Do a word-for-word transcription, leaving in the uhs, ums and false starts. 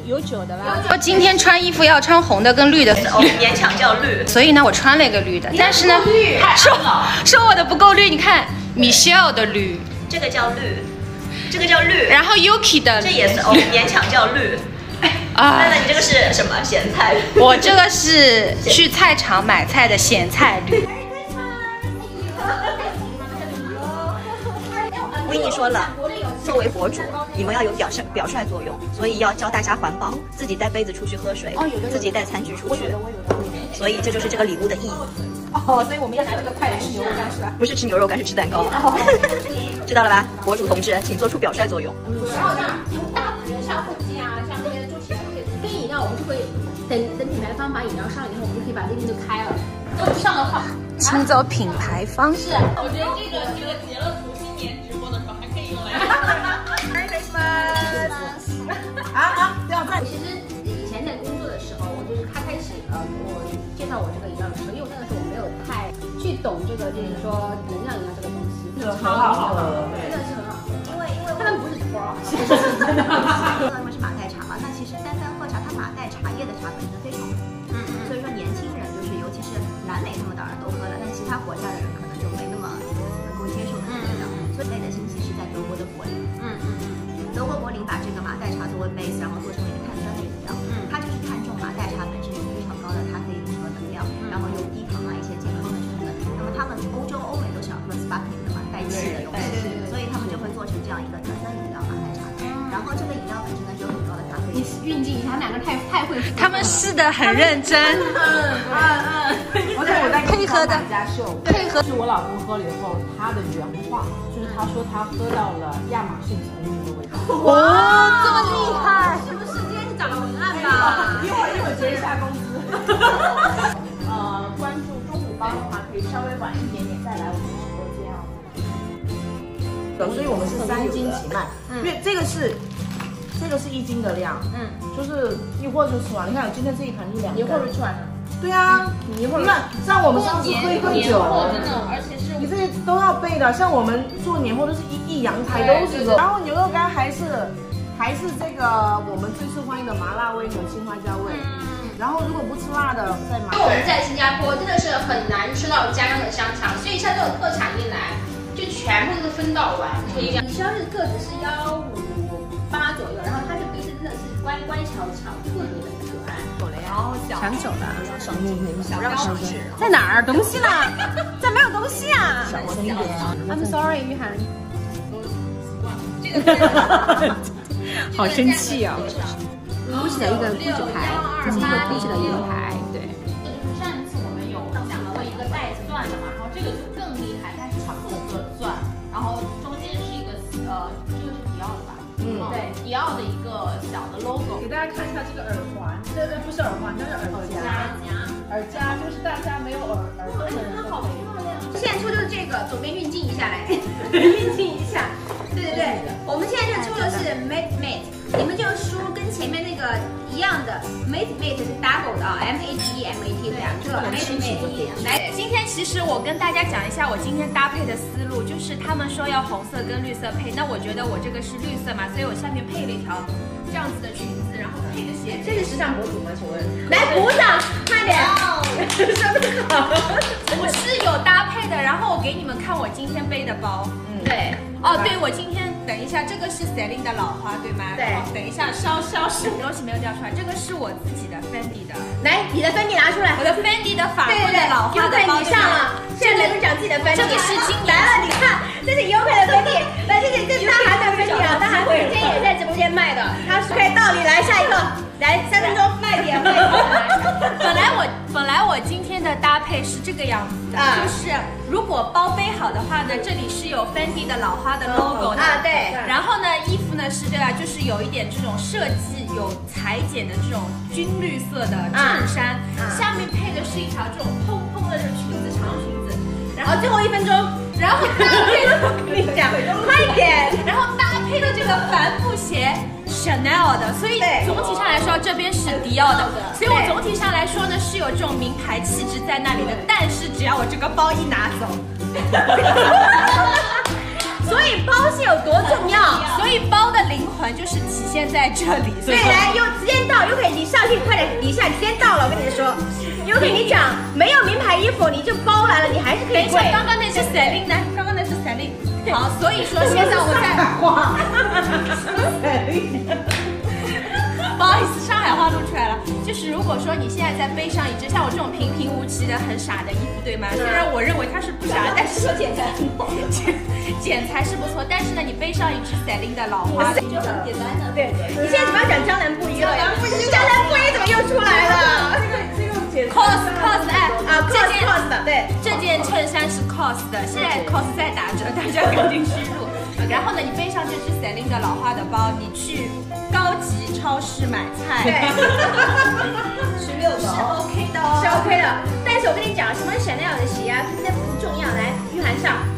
有酒的啦。 我今天穿衣服要穿红的跟绿的， 勉强叫绿。 所以呢，我穿了一个绿的，但是呢，说说我的不够绿，你看 Michelle 的绿， 这个叫绿，这个叫绿， 然后 Yuki 的， 这也是哦，勉强叫绿。啊，那你这个是什么咸菜？ 我这个是去菜场买菜的咸菜绿。 维尼说了，作为博主，你们要有表率表率作用，所以要教大家环保，自己带杯子出去喝水，自己带餐具出去。所以这就是这个礼物的意义。 哦，所以我们要拿这个快点吃牛肉干是吧？ 不是吃牛肉干，是吃蛋糕。知道了吧，博主同志，请做出表率作用。 然后呢，大人像腹肌啊，像那些周期跟饮料，我们就会等等品牌方把饮料上了以后，我们就可以把这边就开了。都不上的话， 请走品牌方式。 我觉得这个这个截了图新年直播的时候还可以用来。 Merry Christmas！ 啊啊，不要再。其实以前在工作的时候，我就是他开始呃给我介绍我这个饮料的时候，因为我那个时候我没有太去懂这个，就是说能量饮料这个东西， 这个很好喝， 真的是很好喝。 因为因为他们不是托儿， 其实是真的。因为是马黛茶嘛，那其实单单喝茶，它马黛茶叶的茶本身非常好。嗯嗯。所以说年轻人就是，尤其是南美他们当然都喝了，但其他国家的人可能就没那么能够接受这个味道。所以类的信息是在德国的柏林。嗯嗯嗯。德国柏林把这个马黛茶作为 base， 然后做成了一个碳酸饮料。嗯。它就是看重马黛茶本身有非常高的咖啡因和能量，然后有低糖啊一些健康的成分。那么他们欧洲、欧美都想喝 sparkling 的嘛，带气的东西，所以他们就会做成这样一个碳酸饮料马黛茶。然后这个饮料本身呢就有很高的咖啡因。 运镜一下，他们两个太太会， 他们试的很认真。 嗯嗯嗯。 而且我在配合的家秀，配合是我老公喝了以后，他的原话就是他说他喝到了亚马逊丛林的味道。 哇，这么厉害！ 是不是今天是找了文案吧？ 一会儿一会儿结一下工资。呃，关注中午帮的话，可以稍微晚一点点再来我们直播间啊。所以我们是三斤起卖，因为这个是。这个是一斤的量，嗯，就是一会儿就吃完。你看，今天这一盘就两， 一会儿就吃完了。 对啊，你一会儿，你看，像我们上次喝一喝酒， 真的，而且是你这些都要备的。像我们做年货都是一一阳台都是的。然后牛肉干还是还是这个我们最受欢迎的麻辣味和青花椒味。嗯，然后如果不吃辣的，再买。 我们在新加坡真的是很难吃到家乡的香肠，所以像这种特产一来，就全部都是分到完。李潇这个个子是幺五八左右，然后他这鼻子真的是乖乖巧巧，特别的可爱。走了呀， 抢走了， 不让上市。 在哪儿？东西呢？这没有东西啊。 小声一点。 I'm sorry， 玉涵。 好生气啊 ！GUCCI 的一个估值牌，这是一个GUCCI的银牌，对。 上一次我们有讲了一个带子钻的嘛，然后这个就更厉害，它是长四个钻，然后中间是一个呃，这个是迪奥的吧？嗯，对，迪奥的一个小的 logo。给大家看一下这个耳环，这个不是耳环，这是耳夹。耳夹就是大家没有耳耳洞的人。它好漂亮。 现在抽就是这个，左边运镜一下来，运镜一下。对对对，我们现在这抽的是 Mate Mate， 你们就输跟前面那个一样的 Mate Mate 是 double 的啊 ，M A T E M A T 两个 Mate Mate。 来，今天其实我跟大家讲一下我今天搭配的思路，就是他们说要红色跟绿色配，那我觉得我这个是绿色嘛，所以我下面配了一条这样子的裙子，然后配个鞋。 这是时尚博主吗？请问？来鼓掌，快点！说得好， 我是有搭配的，然后我给你们看我今天背的包。 嗯，对。 哦，对，我今天等一下，这个是 Celine 的老花，对吗？ 对。 等一下，稍稍什么东西没有掉出来，这个是我自己的 Fendi 的。 来，你的 Fendi 拿出来。 我的 Fendi 的法国的老花的包。 你上了，现在都讲自己的 Fendi。 这里是今年来了，你看，这是优惠的 Fendi，来，这是这是大韩的 Fendi 啊，大韩今天也在直播间卖的，他可以到你来下一个，来三分钟卖点卖点。 本来我本来我今天的搭配是这个样子的，啊、就是如果包背好的话呢，这里是有 Fendi 的老花的 logo 的啊，对。 然后呢，衣服呢是对吧，就是有一点这种设计有裁剪的这种军绿色的衬衫，啊啊、下面配的是一条这种蓬蓬的裙子，长裙子。然后最后一分钟， 然后搭配的， 我跟你讲，快点。 然后搭配的这个帆布鞋。Chanel 的，所以总体上来说这边是迪奥的，所以我总体上来说呢是有这种名牌气质在那里的，但是只要我这个包一拿走，所所以包是有多重要？ 所以包的灵魂就是体现在这里。 所以来，有时间到，又可以你上去快点，底下时间到了，我跟你说，又跟你讲，没有名牌衣服你就包来了，你还是可以贵。 刚刚那是 Celine 呢？刚刚那是 Celine。好，所以说现在我们在话， 不好意思，上海话录出来了。就是如果说你现在在背上一只像我这种平平无奇的很傻的衣服，对吗？虽然我认为它是不傻，但是剪裁很好， 剪裁是不错，但是呢，你背上一只 Celine 的老花， 就很简单的。 对，你现在怎么要讲江南布衣了呀？江南布衣怎么又出来了？ 这个剪 cos cos 哎啊，cos cos 的，对， 这件衬衫是 cos 的，现在 cos 在打折，大家赶紧去入。然后呢，你背上这只 Celine 的老花的包，你去高级超市买菜， 对， 十六个是 OK 的哦， 是 OK 的。但是我跟你讲，什么 Chanel 的鞋啊，那不重要。来，玉涵上。